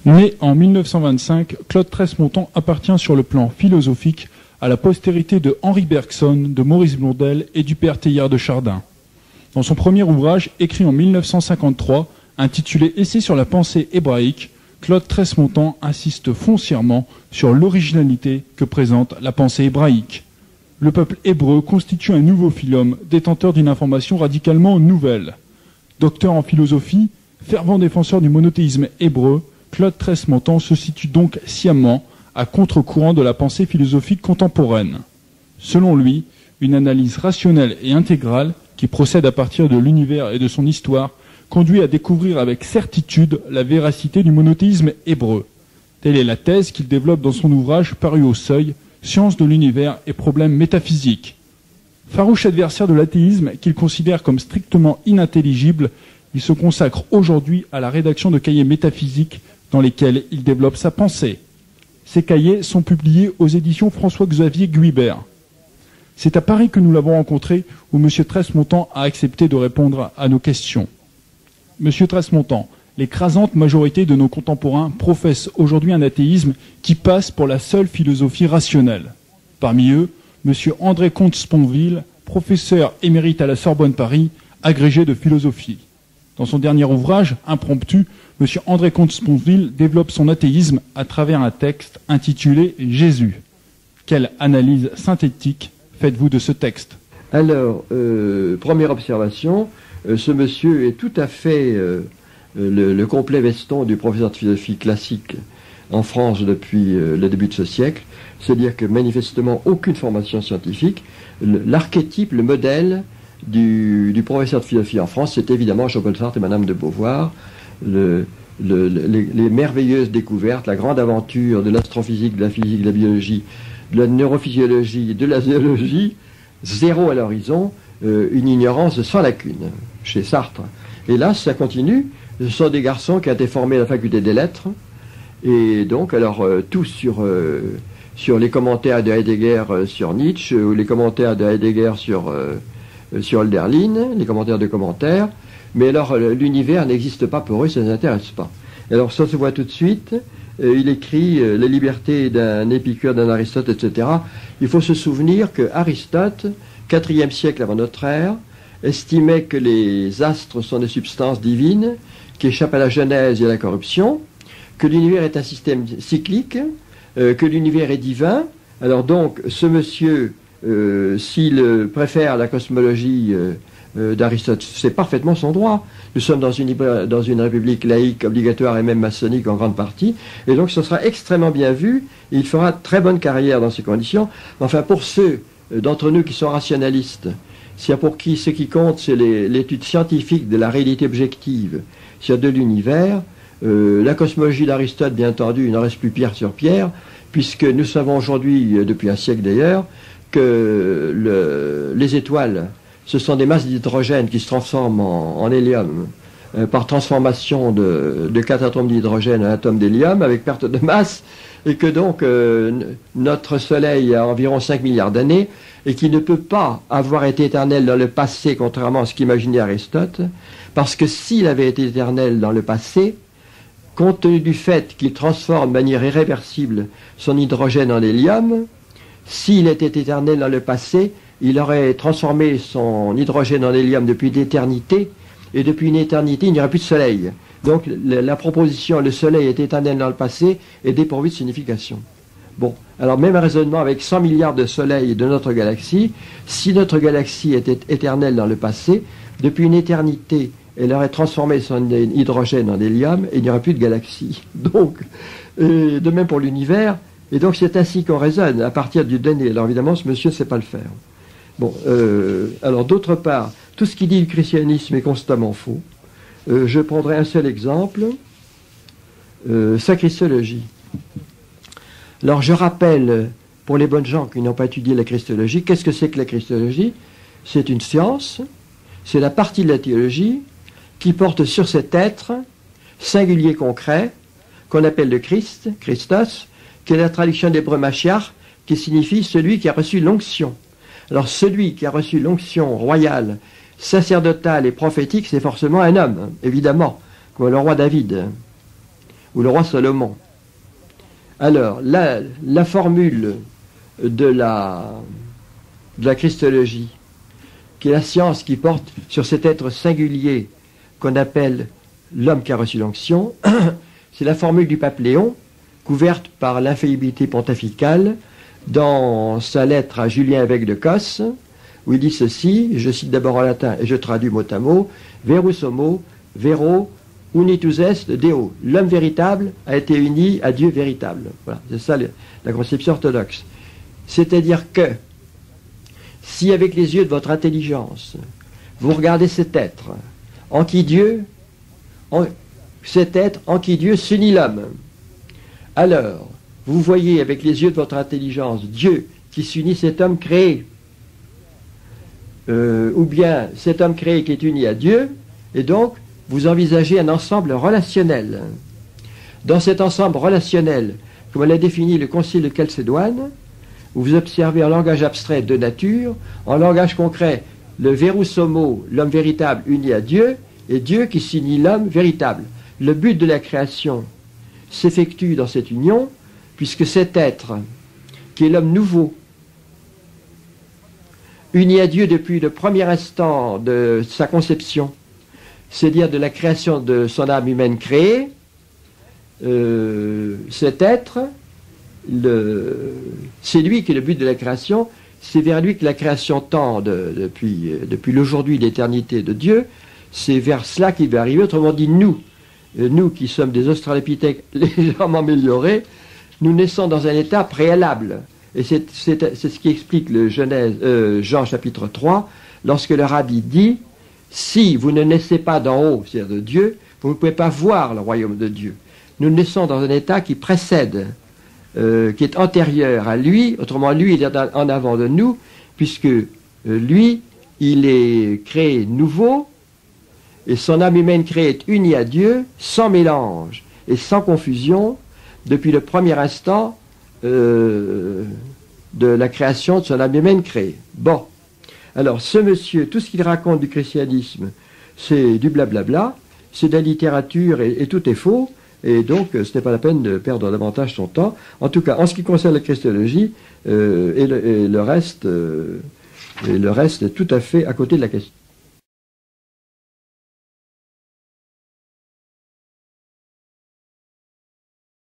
Né en 1925, Claude Tresse-Montan appartient sur le plan philosophique à la postérité de Henri Bergson, de Maurice Blondel et du père Teilhard de Chardin. Dans son premier ouvrage, écrit en 1953, intitulé Essai sur la pensée hébraïque, Claude Tresse-Montan insiste foncièrement sur l'originalité que présente la pensée hébraïque. Le peuple hébreu constitue un nouveau phylum, détenteur d'une information radicalement nouvelle. Docteur en philosophie, fervent défenseur du monothéisme hébreu, Claude Tresse-Montan se situe donc sciemment à contre-courant de la pensée philosophique contemporaine. Selon lui, une analyse rationnelle et intégrale, qui procède à partir de l'univers et de son histoire, conduit à découvrir avec certitude la véracité du monothéisme hébreu. Telle est la thèse qu'il développe dans son ouvrage paru au Seuil, Science de l'univers et problèmes métaphysiques. Farouche adversaire de l'athéisme qu'il considère comme strictement inintelligible, il se consacre aujourd'hui à la rédaction de cahiers métaphysiques dans lesquels il développe sa pensée. Ces cahiers sont publiés aux éditions François-Xavier Guibert. C'est à Paris que nous l'avons rencontré, où M. Tresse-Montan a accepté de répondre à nos questions. M. Tresse-Montan, l'écrasante majorité de nos contemporains professent aujourd'hui un athéisme qui passe pour la seule philosophie rationnelle. Parmi eux, M. André Comte-Sponville, professeur émérite à la Sorbonne Paris, agrégé de philosophie. Dans son dernier ouvrage, Impromptu, M. André Comte-Sponville développe son athéisme à travers un texte intitulé « Jésus ». Quelle analyse synthétique faites-vous de ce texte? Alors, première observation, ce monsieur est tout à fait le complet veston du professeur de philosophie classique en France depuis le début de ce siècle. C'est-à-dire que manifestement aucune formation scientifique. L'archétype, le modèle du professeur de philosophie en France, c'est évidemment Jean-Paul Sartre et Madame de Beauvoir. Les merveilleuses découvertes, la grande aventure de l'astrophysique, de la physique, de la biologie, de la neurophysiologie, de la zoologie, zéro à l'horizon, une ignorance sans lacune chez Sartre. Et là, ça continue. Ce sont des garçons qui ont été formés à la faculté des lettres, et donc, alors, tous sur les commentaires de Heidegger sur Nietzsche, ou les commentaires de Heidegger sur Hölderlin, les commentaires de commentaires, mais alors l'univers n'existe pas pour eux, ça ne les intéresse pas. Alors ça se voit tout de suite, il écrit la liberté d'un Épicure, d'un Aristote, etc. Il faut se souvenir que Aristote, 4e siècle avant notre ère, estimait que les astres sont des substances divines qui échappent à la genèse et à la corruption, que l'univers est un système cyclique, que l'univers est divin. Alors donc, ce monsieur, s'il préfère la cosmologie d'Aristote, c'est parfaitement son droit. Nous sommes dans une république laïque, obligatoire et même maçonnique en grande partie, et donc ce sera extrêmement bien vu, et il fera très bonne carrière dans ces conditions. Enfin, pour ceux d'entre nous qui sont rationalistes, c'est pour qui ce qui compte, c'est l'étude scientifique de la réalité objective sur de l'univers. La cosmologie d'Aristote, bien entendu, il n'en reste plus pierre sur pierre, puisque nous savons aujourd'hui, depuis un siècle d'ailleurs, que les étoiles, ce sont des masses d'hydrogène qui se transforment en hélium par transformation de 4 atomes d'hydrogène en atomes d'hélium avec perte de masse, et que donc notre Soleil a environ 5 milliards d'années et qui ne peut pas avoir été éternel dans le passé, contrairement à ce qu'imaginait Aristote, parce que s'il avait été éternel dans le passé, compte tenu du fait qu'il transforme de manière irréversible son hydrogène en hélium, s'il était éternel dans le passé, il aurait transformé son hydrogène en hélium depuis l'éternité, et depuis une éternité, il n'y aurait plus de soleil. Donc la proposition « le soleil est éternel dans le passé » est dépourvue de signification. Bon, alors même raisonnement avec 100 milliards de soleils de notre galaxie, si notre galaxie était éternelle dans le passé, depuis une éternité, elle aurait transformé son hydrogène en hélium, et il n'y aurait plus de galaxie. Donc, de même pour l'univers, et donc c'est ainsi qu'on raisonne, à partir du donné. Alors évidemment, ce monsieur ne sait pas le faire. Bon, alors d'autre part, tout ce qu'il dit du christianisme est constamment faux. Je prendrai un seul exemple, sa christologie. Alors je rappelle, pour les bonnes gens qui n'ont pas étudié la christologie, qu'est-ce que c'est que la christologie? C'est une science, c'est la partie de la théologie qui porte sur cet être singulier concret qu'on appelle le Christ, Christos, qui est la traduction d'hébreu Mashiach, qui signifie celui qui a reçu l'onction. Alors celui qui a reçu l'onction royale, sacerdotale et prophétique, c'est forcément un homme, évidemment, comme le roi David. ou le roi Salomon. Alors, la formule de la christologie, qui est la science qui porte sur cet être singulier qu'on appelle l'homme qui a reçu l'onction, c'est la formule du pape Léon, couverte par l'infaillibilité pontificale, dans sa lettre à Julien évêque de Cos, où il dit ceci, je cite d'abord en latin et je traduis mot à mot, verus homo, vero, unitus est Deo. L'homme véritable a été uni à Dieu véritable. Voilà, c'est ça la conception orthodoxe. C'est-à-dire que, si avec les yeux de votre intelligence, vous regardez cet être en qui Dieu s'unit l'homme, alors vous voyez avec les yeux de votre intelligence Dieu qui s'unit cet homme créé, ou bien cet homme créé qui est uni à Dieu, et donc vous envisagez un ensemble relationnel. Dans cet ensemble relationnel, comme l'a défini le Concile de Chalcédoine, vous observez en langage abstrait de nature, en langage concret, le verus homo, l'homme véritable uni à Dieu, et Dieu qui s'unit l'homme véritable. Le but de la création s'effectue dans cette union, puisque cet être, qui est l'homme nouveau, uni à Dieu depuis le premier instant de sa conception, c'est-à-dire de la création de son âme humaine créée, cet être, c'est lui qui est le but de la création, c'est vers lui que la création tend depuis l'aujourd'hui, l'éternité de Dieu, c'est vers cela qu'il va arriver. Autrement dit, nous qui sommes des australopithèques légèrement améliorés, nous naissons dans un état préalable. Et c'est ce qui explique le Jean chapitre 3, lorsque le Rabbi dit, si vous ne naissez pas d'en haut, c'est-à-dire de Dieu, vous ne pouvez pas voir le royaume de Dieu. Nous naissons dans un état qui précède, qui est antérieur à lui, autrement lui il est en avant de nous, puisque lui, il est créé nouveau, et son âme humaine créée est unie à Dieu, sans mélange et sans confusion, depuis le premier instant de la création de son âme humaine créée. Bon, alors ce monsieur, tout ce qu'il raconte du christianisme, c'est du blablabla, c'est de la littérature et tout est faux, et donc ce n'est pas la peine de perdre davantage son temps. En tout cas, en ce qui concerne la christologie, et le reste est tout à fait à côté de la question.